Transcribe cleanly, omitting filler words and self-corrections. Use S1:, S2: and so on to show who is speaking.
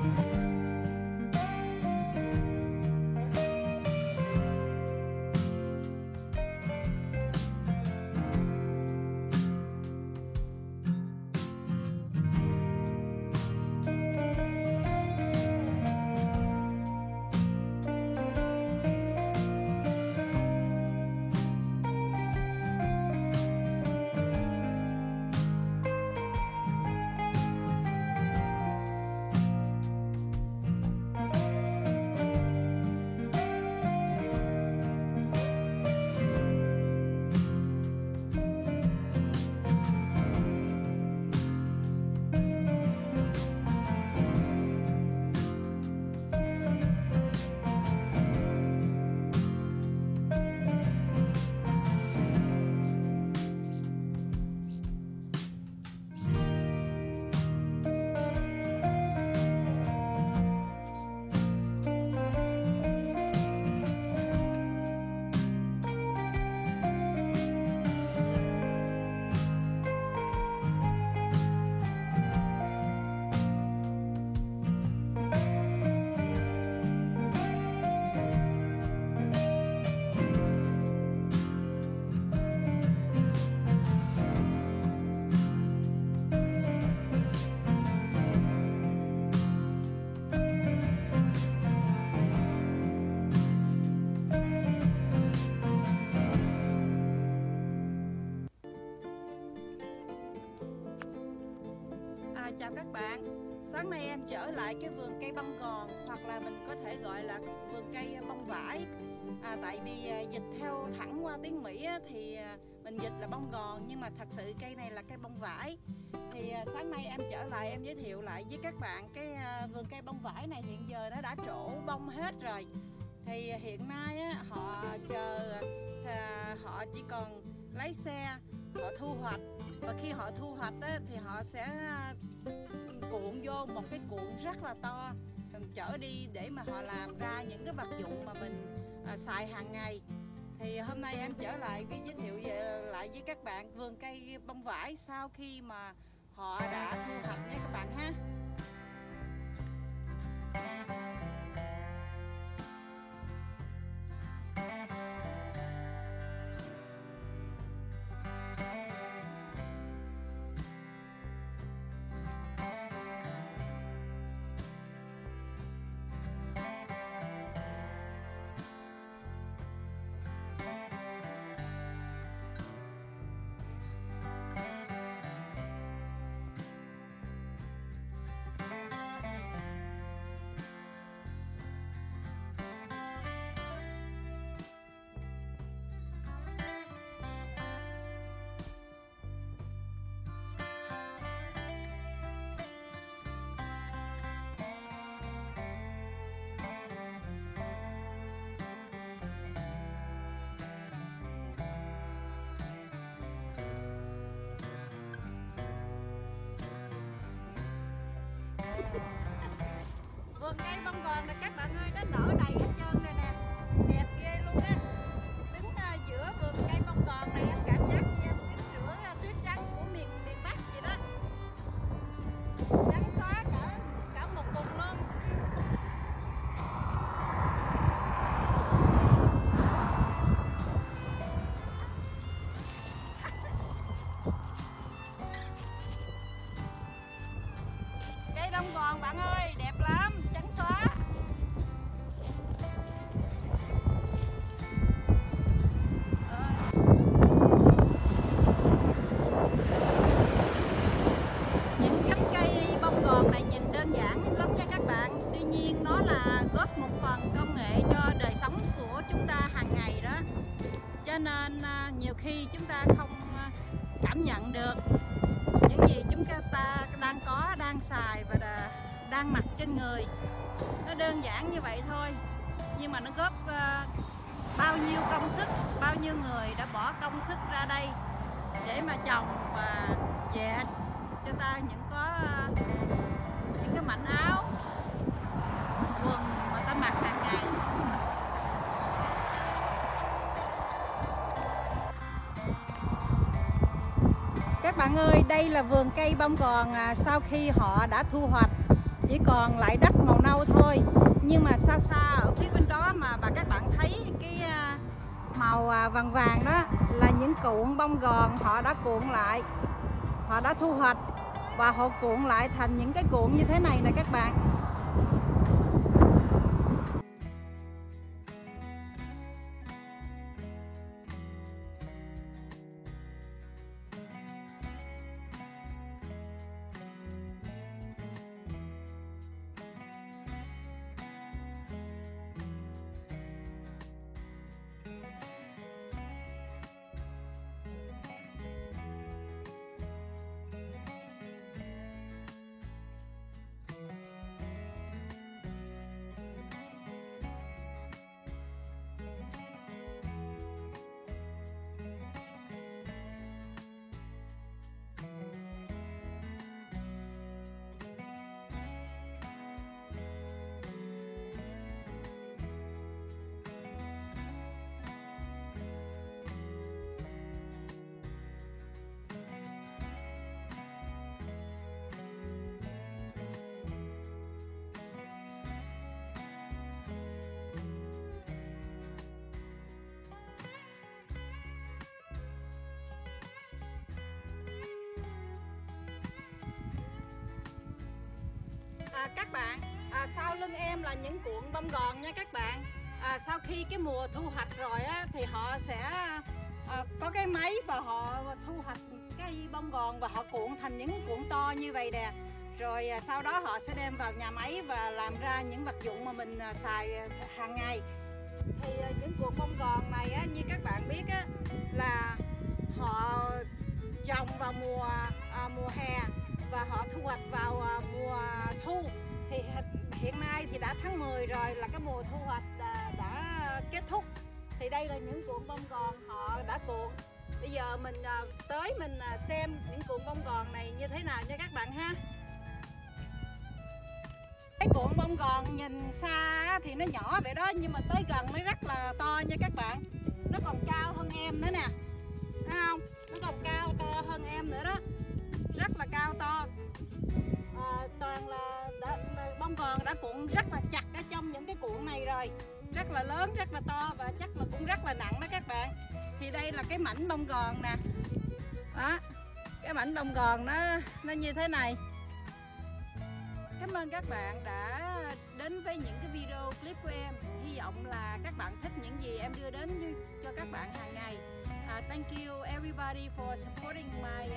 S1: Chào các bạn. Sáng nay em trở lại cái vườn cây bông gòn, hoặc là mình có thể gọi là vườn cây bông vải. Tại vì dịch theo thẳng qua tiếng Mỹ thì mình dịch là bông gòn, nhưng mà thật sự cây này là cây bông vải. Thì sáng nay em trở lại em giới thiệu lại với các bạn cái vườn cây bông vải này hiện giờ nó đã trổ bông hết rồi. Thì hiện nay họ chờ, họ chỉ còn lấy xe họ thu hoạch, và khi họ thu hoạch thì họ sẽ cuộn vô một cái cuộn rất là to, chở đi để mà họ làm ra những cái vật dụng mà mình xài hàng ngày. Thì hôm nay em trở lại giới thiệu lại với các bạn vườn cây bông vải sau khi mà họ đã thu hoạch nha các bạn ha. Vườn cây bông gòn là các bạn ơi, nó nở đầy hết trơn rồi nè, đẹp ghê luôn á. Đứng giữa vườn cây bông gòn này em cảm giác như em đứng giữa tuyết trắng của miền Bắc vậy đó, trắng xóa cả một vùng luôn. Cây bông gòn bạn ơi, đẹp lắm, trắng xóa. Những cánh cây bông gòn này nhìn đơn giản lắm nha các bạn, tuy nhiên nó là góp một phần công nghệ cho đời sống của chúng ta hàng ngày đó, cho nên nhiều khi chúng ta không cảm nhận được những gì chúng ta đang có, đang xài và đang mặc trên người. Nó đơn giản như vậy thôi, nhưng mà nó góp bao nhiêu công sức, bao nhiêu người đã bỏ công sức ra đây để mà trồng và dệt cho ta những cái mảnh áo, quần mà ta mặc hàng ngày. Các bạn ơi, đây là vườn cây bông gòn sau khi họ đã thu hoạch. chỉ còn lại đất màu nâu thôi. Nhưng mà xa xa ở phía bên đó mà các bạn thấy cái màu vàng vàng đó là những cuộn bông gòn họ đã cuộn lại, họ đã thu hoạch và họ cuộn lại thành những cái cuộn như thế này nè các bạn. Các bạn, sau lưng em là những cuộn bông gòn nha các bạn. Sau khi cái mùa thu hoạch rồi á, thì họ sẽ có cái máy và họ thu hoạch cái bông gòn và họ cuộn thành những cuộn to như vậy nè. Rồi sau đó họ sẽ đem vào nhà máy và làm ra những vật dụng mà mình xài hàng ngày. Thì những cuộn bông gòn này á, như các bạn biết á, là họ trồng vào mùa hè và họ thu hoạch vào mùa thu. Thì hiện nay thì đã tháng 10 rồi, là cái mùa thu hoạch đã kết thúc. Thì đây là những cuộn bông gòn họ đã cuộn. Bây giờ mình tới mình xem những cuộn bông gòn này như thế nào nha các bạn ha. Cái cuộn bông gòn nhìn xa thì nó nhỏ vậy đó, nhưng mà tới gần nó rất là to nha các bạn. Nó còn cao hơn em nữa nè, thấy không? Nó còn cao to hơn em nữa đó, rất là cao to. Toàn là bông gòn đã cuộn rất là chặt ở trong những cái cuộn này rồi, rất là lớn, rất là to và chắc là cũng rất là nặng đó các bạn. Thì đây là cái mảnh bông gòn nè, đó, cái mảnh bông gòn nó như thế này. Cảm ơn các bạn đã đến với những cái video clip của em. Hy vọng là các bạn thích những gì em đưa đến cho các bạn hàng ngày. Thank you everybody for supporting my